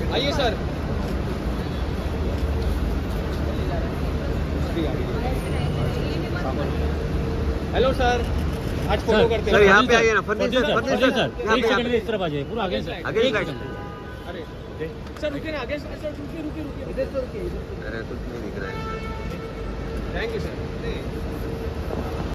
आइए sir. Hello sir, आज photo करते हैं सर। यहाँ पे आइए ना, फर्नीचर सर। एक सेकंड इस तरफ आ जाइए, पूरा आगे से आगे साइड। अरे सर रुकिए ना, आगे सर रुकिए इधर तो रुकिए। अरे कुछ नहीं दिख रहा है। Thank you sir.